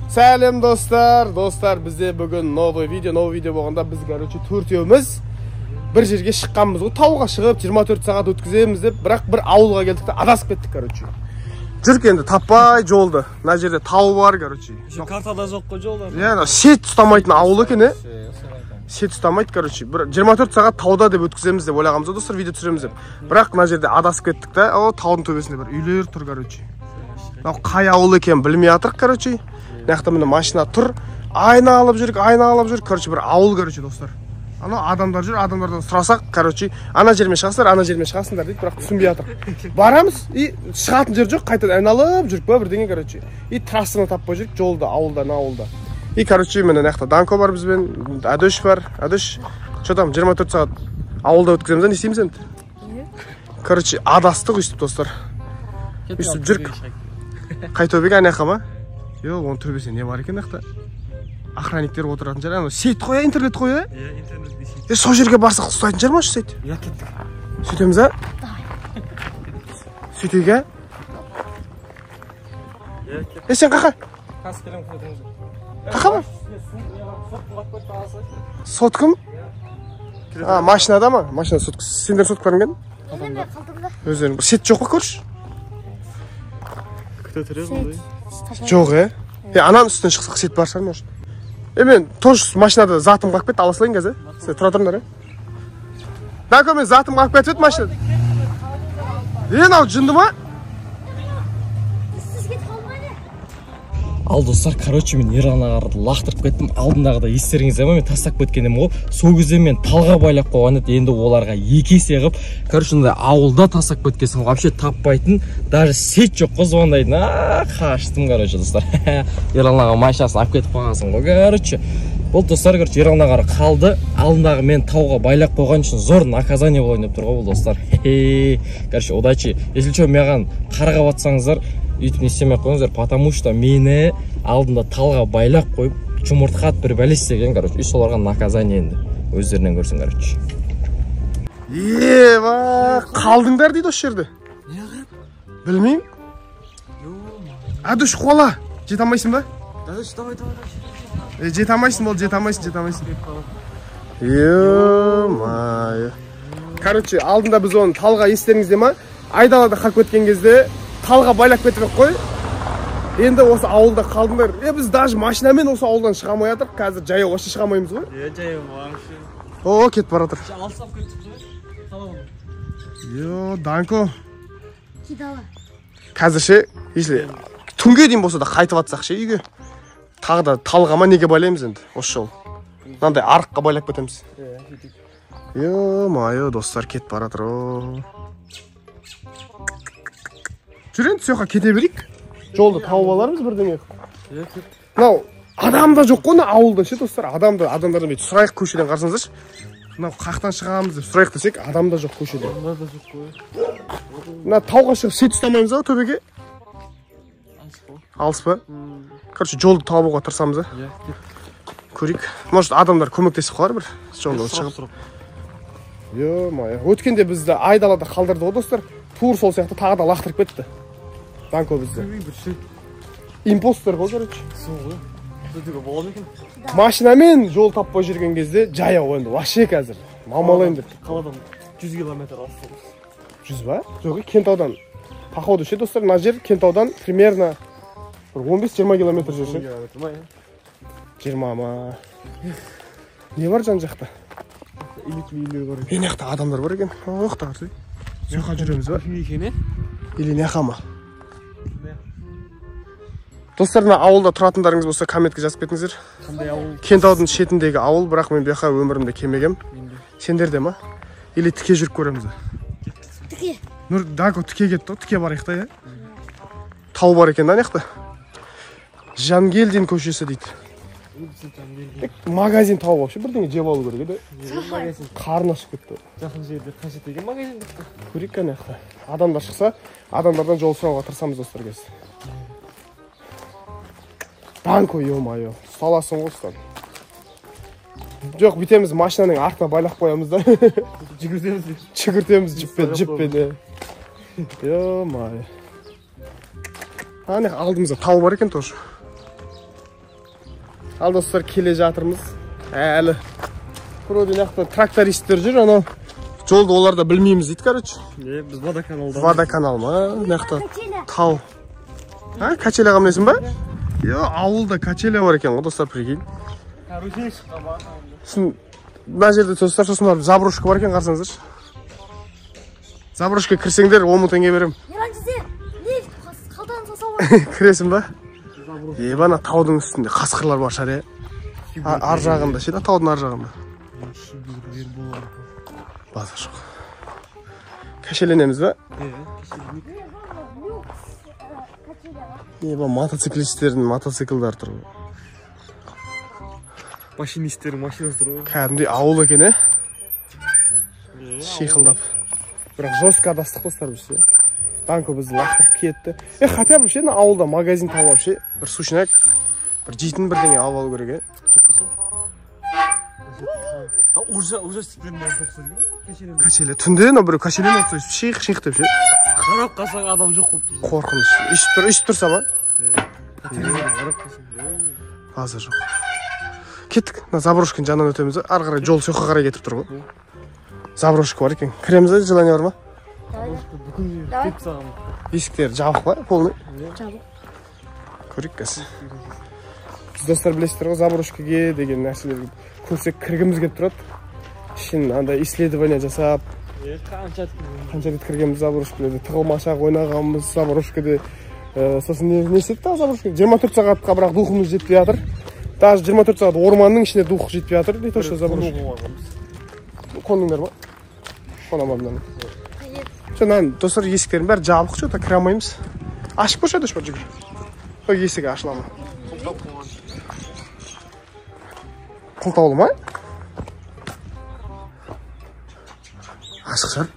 Selam dostlar bizde bugün новый video болғанда biz короче төртеуміз bir жерге шыққанбыз ғой, тауға шығып 24 сағат өткіземіз деп, бірақ бір ауылға келдік те адасып кеттік короче. Жүрік енді таппай жолды. Мына жерде тау бар короче. Картада жоқ қой жолдар. Яғни сет ұстамайтын ауыл екен, сет ұстамайды короче. Бір 24 сағат тауда деп өткіземіз деп ойлағанбыз достар, видео түсіреміз деп. Бірақ мына жерде адасып кеттік та, о таудың төбесінде бір үйлер тұр короче. Қай ауыл екен білмей жатырық короче. Мына міне машина тұр, айналып жүрік, короче бір ауыл короче достар. Ана адамдар жүр, адамдардан сұрасақ, короче, ана жермен шығасыңдар дейді, бірақ түсінбей жатыр. Барамыз, и шығатын жер жоқ, қайтадан айналып жүріп па бірдеңе короче. И трассаны таппай жүріп, жолда, ауылда. И короче, міне мына жақта Данко бар бізбен, Әдөш бар. Әдөш, что там 24 сағат ауылда өткіземіз, не істейміз енді? Короче, адастық өйстіп достар. Өйстіп жүрік. Қай төбеге ана жаққа ма? Жоқ, оның төбесінде не бар екен жақта? Охранниктер отыратын жер, ана сейт қоя, интернет қоя? Интернет дейсің. Сол жерге барсақ ұстайтын жер ма сейт? Я кеттік. Сөйтеміз, а? Сөйтеге? Сен қақа? Қас келем қойдыңыз. Қақа ма? Соткым? Машинада ма? Машина сотқы. Сендер соткыларың келдің? Өздерің. Сет жоқ па көрші? Күте түреді ғой. Жоқ, ананың үстінен шықсақ сет бар шығар, может. Мен тоже машинада затым қалып кетті, ала салайын қазір. Сен тұра тұрыңдар, Данко, мен затым қалып кетіп машинада. Ау жынды ма? Ал достар, короче, мен Ерланағарды лақтырып кеттім. Алдындағыда естеріңізде ма, мен тастап кеткенім ғой. Сол кезде мен талға байлап қойған еді, енді оларға екі есе қып. Короче, ауылда тастап кеткесін вообще таппайтын, даже сет жоқ қой звондайтын. Қаштым, короче, достар. Ерланаға машинасын алып кетіп қойғансың ғой, короче. Бұл достар, короче, Ерланағары қалды. Алдындағы мен тауға байлап қойған үшін зор наказание болайын деп тұр ғой, бұл достар. Короче, удачи. Если что, маған қарғап атсаңыздар, үйтіп не істемей қойыңыздар, потому что мені алдында талға байлап қойып, жұмыртқа бір бәле істеген, короче, үй соларға наказание енді. Өздерінен көрсін, короче. Қалдыңдар дейді осы жерде. Білмеймін. Әдөш қола. Жете алмайсың ба? Әдөш, давай. Жете алмайсың бол, жете алмайсың. Ё-май. Короче, алдында біз оны талға естеріңізде ма? Айдалада қалып кеткен кезде талға байлап кетіп қой. Енді осы ауылда қалдыңдар. Біз даже машинамен осы ауылдан шығамай жатыр. Қазір жаяу вообще шығамаймыз ғой. Жаяу вообще. О, кетіп бара жатыр. Алсап кетіп қой. Қалауын. Йо, Данко. Қазір ше, если түнге дейін болса да қайтып атсақ ше үйге. Тағы да талғама неге байлаймыз енді осы жол. Мынандай арыққа байлап кетеміз. Йо-майо, достар, кетіп бара жатыр. Жүр енді сояққа кете берейік. Жолды тауып алармыз бірдеңе. Мынау адам да жоқ қой ауылда ше достар. Адамдардан бүйтіп сұрайық көшеден қарсаңыздаршы. Мынау қақтан шығамыз деп сұрайық десек, адам да жоқ көшеде. Адамдар да жоқ қой. Мына тауға шығып сет ұстамаймыз ба төбеге? Алыс па? Короче, жолды табуға тырысамыз, көрейік. Может, адамдар көмектесіп қалар бір жолды шығып. Ё-май, өткенде бізді айдалада қалдырды ғой достар. Тур сол сияқты тағы да лақтырып кетті. Данко бізді. Импостер ғой, короче. Машинамен жол таппай жүрген кезде жаяу енді, вообще қазір. Мамалайын деп. Қаладан 100 километр алыстамыз. 100 ба? Жоқ, Кентаудан. Походу ше достар, мына жер Кентаудан примерно 15-20 километр жүрсе. 20 ма? Не бар жан жақта? Ең жақта адамдар бар екен. Оқтағыр. Сояққа жүреміз ба? Или не қама? Достар, ауылда тұратындарыңыз болса комментке жазып кетіңіздер. Кентаудың шетіндегі ауыл, бірақ мен бияқа өмірімде келмегем. Сендерде ма? Или тіке жүріп көреміз? Тіке. Данко тіке кетті, тіке бар еқта, тау бар екен, еқта? Жангелдин көшесі дейді. Магазин тауып вообще бірдеңе жеп алу керек еді. Қарны ашып кетті. Жақын жерде қажет деген магазин депті. Көрейік қане аяқта. Адамдар шықса, адамдардан жол сұрауға тырысамыз достар кез. Данко, ё-майо, саласың ғой. Жоқ, бітеміз машинаның артына байлап қоямыз да. Жүгіртеміз жіппен. Ё-майо. Ане алдымызда тау бар екен тоже. Ал достар, келе жатырмыз. Әлі. Вроде мынақта трактористтер жүр, анау жолды оларда білмейміз дейді, короче. Біз водоканалда. Водоканал ма? Мынақта тау. А, качеляға мінесің ба? Ауылда качеля бар екен ғой, достар, прикинь. Мына жерде достар, сосын барып заброшка бар екен, қарсаңыздаршы. Заброшка кірсеңдер 10 мың теңге берем. Кіресің ба? Бана таудың үстінде қасқырлар бар шар, ар жағында, ше да, таудың ар жағында. Базар жоқ. Кашеленеміз ба? Мотоциклистердің мотоциклдар тұр. Машинистердің машинасы тұр. Кәдімдей ауыл екен, шиқылдап. Бірақ жестко адастық достар біз. Данко бізді лақтырып кетті. Хотя бы ше, ауылда магазин тауып ше, бір сушняк, бір жейтін бірдеңе алып алу керек. Уже степеннен Качеле. Түнде бір качелен отса, шиқ деп ше. Қарап қалсаң адам жоқ болып тұр. Қорқыныш. Ишіп тұрса ма? Базар жоқ. Кеттік. Заброшканың жанынан өтеміз. Ары қарай жол соққа қарай кетіп тұр ғой. Заброшка бар екен. Кіреміз де, желание бар ма? Есіктер жабық ба? Полный? Жабық. Көрейік кәсі. Біз достар білесіздер ғой, заброшкаге деген нәрселерге көрсек кіргіміз келіп тұрады. Ішін андай исследование жасап, қанша рет кіргенбіз заброшкаларда, тығылмашақ ойнағанбыз заброшкада. Сосын не істедік та заброшкада? 24 сағатқа бірақ духымыз жетпей жатыр. Даже 24 сағат орманның ішіне дух жетпей жатыр. Не то, что заброшка. Қондыңдар ма? Қонамадым. Жаңан достар есіктерін бәрі жабық что-то кіре алмаймыз. Ашып көрші әдіш бар жүгір. Ол есігі ашыла ма? Құлтаулы ма? Ашық шығар.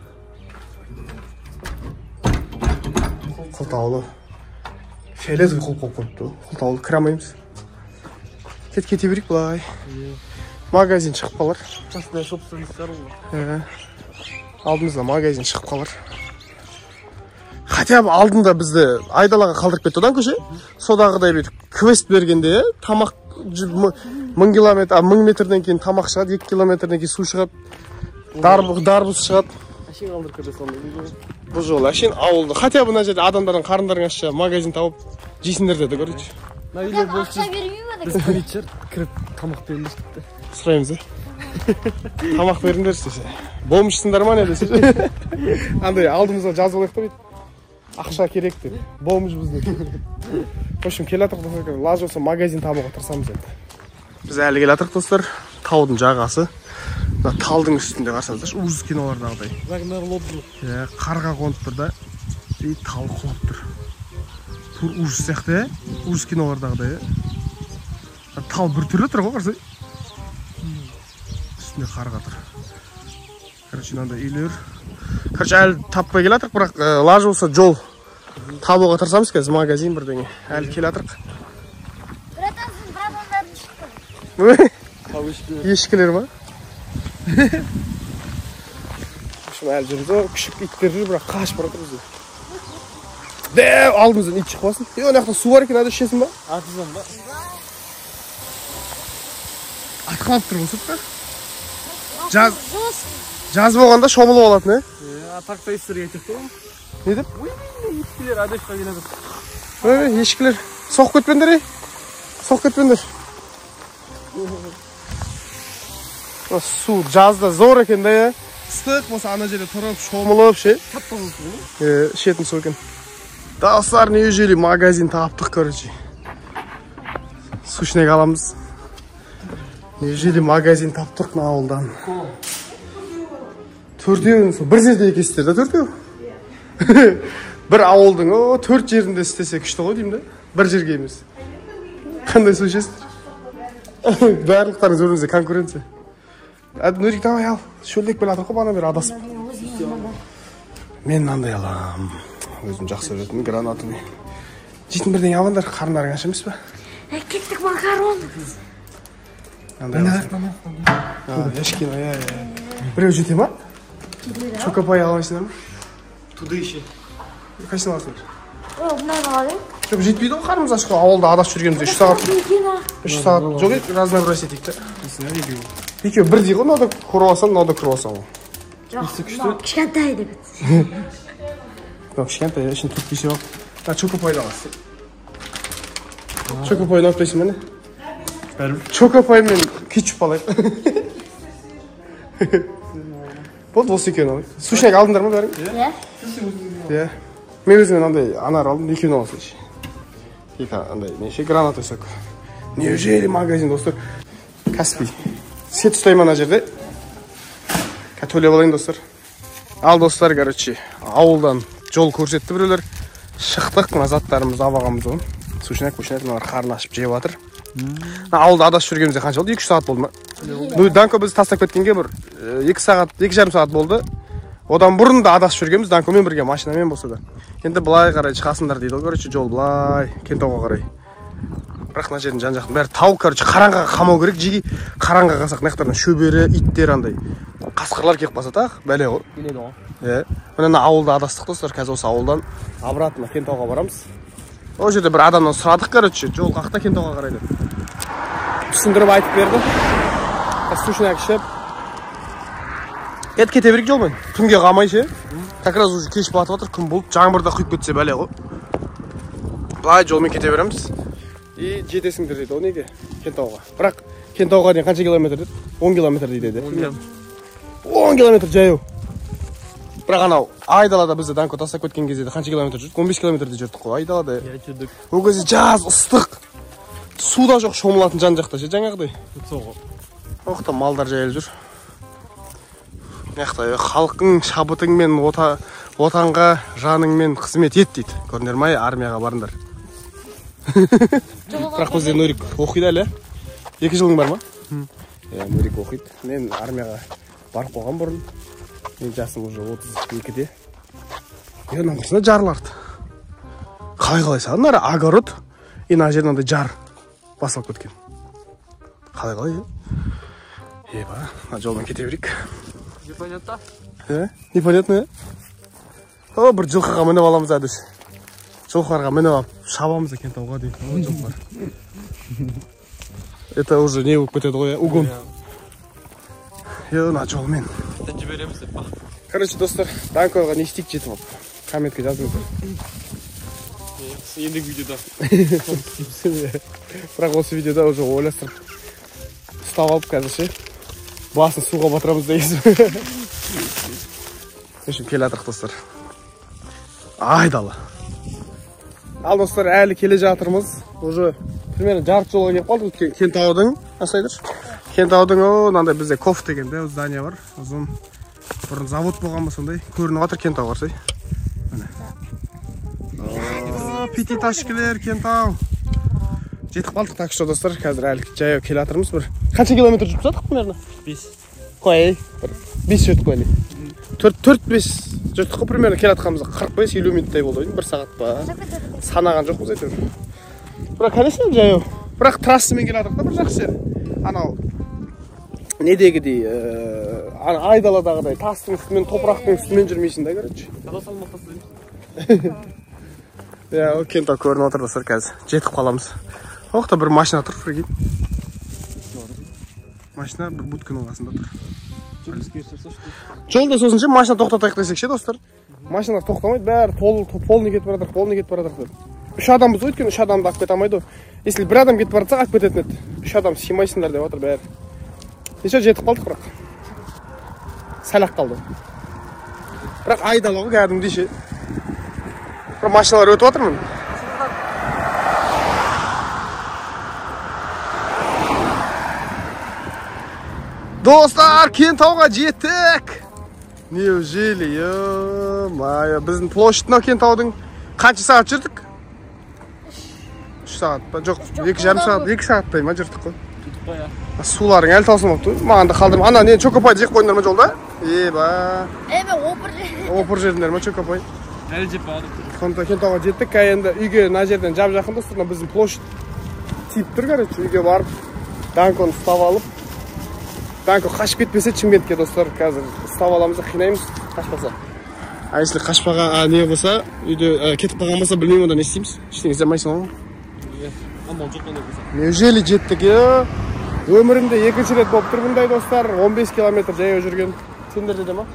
Құлтаулы. Фелез құл қойыпты. Құлтаулы кіре алмаймыз. Кете берейік бұлай. Магазин шығып қалар. Частная собственностьтар ғой. Алдымызда магазин шығып қалар. Хотя бы алдында бізді айдалаға қалдырып кетті одан көше. Содағыдай бет квест бергенде тамақ 1000 километр, 1000 метрден кейін тамақ шығады, 2 километрден кейін су шығады, дарбыз шығады. Әшейін қалдырып кетті сонда. Бұл жол әшейін ауылды. Хотя бы мына жерде адамдардың қарындарың ашса магазин тауып жейсіңдер деді, көрейінші. Ақша бермей ма? Біз полицияр кіріп тамақ беріңіз депті. Сұраймыз, тамақ беріңдер десе. Болмышсыңдар ма не десе. Андай алдымызға жазып алайық та бейді. Ақша керек деп. Болмышбыз деп. В общем, келе атық достар, лаж болса магазин табуға тырысамыз енді. Біз әлі келе атық достар, таудың жағасы. Талдың үстінде қарсаңыздаршы, ужас кинолардағыдай. Қарға қонып тұр да, тал құлап тұр. Тур ужас сияқты, ужас кинолардағыдай. Тал бір түрлі тұр ғой қарсай. Үстінде қарға тұр. Короче, мынандай үйлер. Короче, әлі таппай келе атырық, бірақ лаж болса жол табуға тырысамыз қазір, магазин бірдеңе. Әлі келе атырық. Ешкілер ма? Әлі жүрді, күшік иттер жүр, бірақ қашып баратыр бізде. Дәу, алдымыздан ит шықпасын. Онақта су бар екен, әді ішесің ба? Атыздан ба? Атқалып тұр болсып та? Жаз болғанда шомылып алатын, Атақта естірге етекті ғой. Не деп? Ешкілер әдешқа келеді. Ешкілер. Соқ кетпендер, соқ кетпендер. Су жазда зор екен да, ыстық болса ана жерде тұрып, шомылып, ше. Шетін су екен. Достар, неужели магазин таптық, короче. Сушнек аламыз. Неужели магазин таптық на ауылдан. Төртеуін, бір жерде екесіздер да төртеу. Бір ауылдың 4 жерінде істесе күшті ғой деймін да. Бір жерге емес. Қандай су ішесіздер? Барлықтарыңыз өріңізде конкуренция. Әді Нұрик, давай ал. Шөлдек бел атыр қой бана бері адасып. Мен мынандай алам. Өзім жақсы өретім, гранатыны. Жейтін бірден алғандар, қарындарың аш емес па? Кеттік макарон. Ешкен, біреу жете ма? Шокопай алайсыңдар ма? Туды еще. Қайсыны аласыңдар? Бұнан алайын. Жоқ, жетпейді ғой қарымыз ашқа. Ауылда адасып жүргенімізде 3 сағат. 3 сағат. Жоқ, разнообразие етейік та. Екеуі бірдей ғой, мынада көріп алсаң, мынада көріп алсаң ғой. Жоқ, кішкентай деп. Жоқ, кішкентай, ішін түртпесе бақ. Чокопайды аласың. Чокопайды алып берсің мені. Чокопай мен кетчуп алайық. Болды, осы екеуін алайық. Сушняк алдыңдар ма бәрің? Иә. Мен өзімен андай анар алдым, екеуін аласың. Екі андай, неше гранат өсек. Неужели магазин, достар? Каспий. Сет ұстаймын ана жерде. Төлеп алайын, достар. Ал, достар, короче, ауылдан жол көрсетті біреулер. Шықтық, мына заттарымызды алғанбыз ғой. Сушняк, мыналар қарын ашып жеп жатыр. Ауылда адасып жүргенімізде қанша болды? 2-3 сағат болды ма? Данко біз тастап кеткенге бір 2,5 сағат болды. Одан бұрын да адасып жүргенбіз, Данкомен бірге, машинамен болса да. Енді былай қарай шығасыңдар дейді, короче, жол былай, Кентауға қарай. Бірақ мына жердің жан-жақтың бәрі тау, короче, қараңғыға қамау керек, жеге қараңғыға қалсақ, мынаяқтардан шөбері, иттер андай. Қасқырлар келіп қалса тақ, бәле ғой. Келеді ғой. Иә. Мына ауылда адастық, достар, қазір осы ауылдан обратно Кентауға барамыз. Ол жерде бір адамнан сұрадық, короче, жол қақта Кентауға қарай деп. Түсіндіріп айтып берді. Сушняк ішіп. Кете берейік жолмен. Түнге қалмай ше. Как раз уже кеш батып жатыр, күн болып, жаңбырда құйып кетсе бәле ғой. Былай жолмен кете береміз. И жетесіңдер дейді, о неге? Кентауға. Бірақ Кентауға дейін қанша километр дейді? 10 километр дейді. 10 километр жаяу. Бірақ анау айдалада бізді Данко тастап кеткен кезде қанша километр жүрдік? 15 километрде жүрдік қой айдалада. Ол кезде жаз, ыстық. Суда жоқ, шомылатын жан-жақта ше, жаңағыдай. Оқта малдар жайылып жүр. Мыяқта халықтың шабытыңмен отанға жаныңмен қызмет ет дейді. Көрдіңдер ме, армияға барыңдар. Бірақ бізде Нурик оқиды әлі. 2 жылың бар ма? Иә, Нурик оқиды. Мен армияға барып қойған бұрын. Мен жасым уже 32-де. Мына қысында жарларды. Қалай саған ары огород, ана жерден жар басылып кеткен. Қалай? Еба, жолдан кете берейік. Непонятно. Непонятно, О, бір жылқыға мініп аламыз әдіс. Жылқыларға мініп алып, шабамыз Кентауға дейін. Жылқылар. Это уже не болып кетеді ғой, угон. Ана жолмен. Жібереміз деп па. Короче, достар, Данкоға не істейік жетіп алып. Комментке жазыңыздар. Ендігі видеода. Бірақ осы видеода уже ойластырып ұстап алып қазір ше. Басын суға батырамыз дейіз. Үшін келе жатырық, достар. Айдалы. Ал, достар, әлі келе жатырмыз. Уже примерно жарты жолға келіп қалдық. Кентаудың, асайдыр. Кентаудың, мынандай бізде Коф деген де здание бар. Ұзын бұрын завод болған ба сондай. Көрініп жатыр Кентау қарсай. Пити ташкелер, Кентау. Жетіп қалдық, так что, достар, қазір әлі жаяу келе жатырмыз. Қанша километр жүріп жатық примерно? 5. Қой, 5 жүрдік қой. 4-5 жүрдік қой примерно келе жатқанымызда 45-50 минуттай болды. 1 сағат па? Санаған жоқпыз әйтеуір. Бірақ конечно жаяу. Бірақ трассамен келе жатырық та бір жақсы жер. Анау недегідей, айдаладағыдай тастың үстімен, топырақтың үстімен жүрмейсің да, короче. Қада салмақ тастаймыз. Иә, Кентау көрініп отыр, достар, қазір жетіп қаламыз. Оқта бір машина тұр, прикинь. Машина бір будканың қасында тұр. Жолда сосын ше, машина тоқтатайық десек ше, достар. Машиналар тоқтамайды, бәрі полный кетіп баратыр. 3 адамбыз өйткені 3 адамды алып кете алмайды. Если бір адам кетіп баратса, алып кететін еді. 3 адам сыймайсыңдар деп отыр бәрі. Неше жетіп қалдық бірақ. Сәл-ақ қалды. Бірақ айдалығы кәдімгідей ше. Бір машиналар өтіп жатырмын. Достар, Кентауға жеттік. Неужели, ё-моё, біздің площадь Кентаудың қанша сағат жүрдік? 3 сағат па? Жоқ, 2,5 сағат, 2 сағаттай ма жүрдік қой? Суларың әлі таусылмапты. Маған да қалдырма. Ана не чокопайды жеп қойыңдар ма жолда? Еба. Опыр жердіңдер ма чокопай? Әлі жеп бағадық. Кентауға жеттік. Енді үйге мына жерден жап-жақын достар, біздің площадь тиіп тұр, короче, үйге барып Данконы ұстап алып. Данко қашып кетпесе Шымкентке, достар, қазір ұстап аламыз, қинаймыз, қашпаса. А если қашпаған не болса, үйде кетіп қалған болса, білмеймін онда не істейміз? Ештеңе істемейсің ғой? Амал жоқ қандай болса. Неужели жеттік, е? Өмірімде екінші рет болып тұр бұндай достар, 15 километр жаяу жүрген. Сендерде де ма?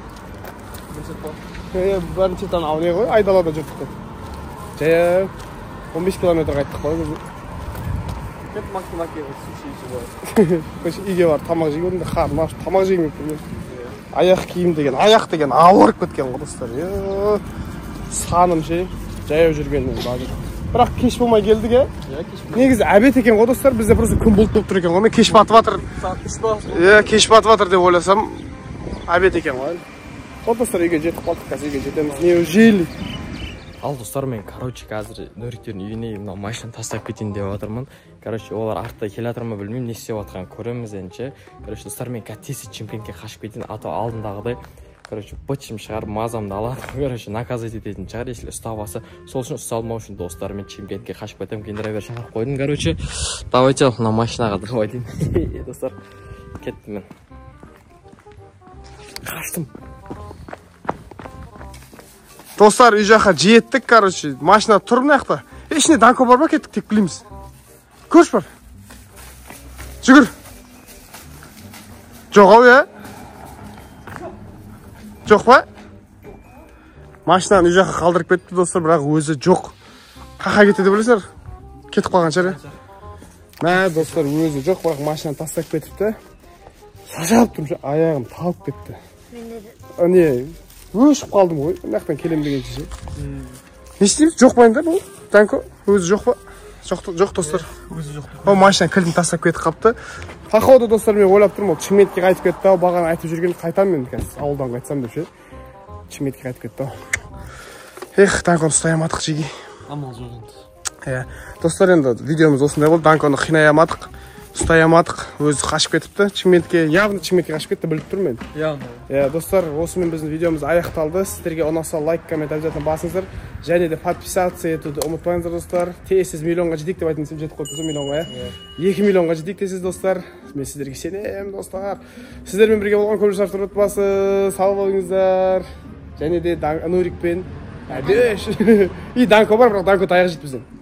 Бірінші тан ау не ғой, айдалада жүрдік. Жаяу 15 километр қайттық қой. Кет максималке суши ішіп алып. Үйге бар, тамақ жеген, қарным ашып, тамақ жеген келген. Аяқ киім деген, аяқ деген ауырып кеткен ғой достар. Саным ше, жаяу жүргеннен базар. Бірақ кеш болмай келдік, е? Негізі әбет екен ғой достар, бізде просто күн бұлт болып тұр екен ғой. Мен кеш батып жатыр. Кеш батып жатыр деп ойласам, әбет екен ғой. Ол достар үйге жетіп қалдық, қазір үйге жетеміз. Неужели? Ал достар, мен короче қазір нөріктердің үйіне мына машинаны тастап кетейін деп жатырмын. Короче, олар артта келе жатыр ма білмеймін, не істеп жатқанын көреміз енді. Короче, достар, мен тез Чимкентке қашып кетейін, ата алдындағыдай. Короче, бытшым шығар, мазамды алады. Короче, наказать ететін шығар, если ұстап алса. Сол үшін ұсталмау үшін достар, мен Чимкентке қашып кетемін. Кейін драйвер шақырып қойдым. Короче, давайте ал мына машинаға давай дейін. Достар, кеттім мен. Қаштым. Достар, үй жаққа жеттік, короче, машина тұр мына жақта. Ішіне Данко бар ба, кеттік, тек білеміз. Көрш бар. Жүгір. Жоқ ау, е? Жоқ ба? Машинаны үй жаққа қалдырып кетті, достар, бірақ өзі жоқ. Қақа кетеді білесіздер? Кетіп қалған шығар, е? Мә, достар, өзі жоқ, бірақ машинаны тастап кетіпті. Сажалып тұрмын, аяғым талып кетті. Не, өшіп қалдым ғой, мынаяқтан келем деген ше. Не істейміз? Жоқ ба енді бұл? Данко, өзі жоқ па? Жоқ достар. Өзі жоқ. Ол машина кілтін тастап кетіп қапты. Походу достар, мен ойлап тұрмын, ол Чимкентке қайтып кетті, бағана айтып жүрген қайтамын мен қазір, ауылдан қайтсам деп ше. Чимкентке қайтып кетті. Ех, Данконы ұстай алмадық жеге. Амал жоқ енді. Достар, енді видеомыз осындай болды. Данконы қинай алмадық, ұстай алмадық, өзі қашып кетіпті. Чимкентке, явно Чимкентке қашып кетті, біліп тұрмын мен. Явно. Достар, осымен біздің видеомыз аяқталды. Сіздерге ұнаса лайк, коммент обязательно басыңыздар. Және де подписаться етуді ұмытпаңыздар достар. Тез миллионға жетейік деп айтыңыз, жетіп қойдыңыз миллионға, 2 миллионға жетейік десіз достар. Мен сіздерге сенемін достар. Сіздермен бірге болған көп жасар ұмытпасы. Сау болыңыздар. Және де Нурикпен әдеш. И Данко бар, бірақ Данко таяқ жейді бізден.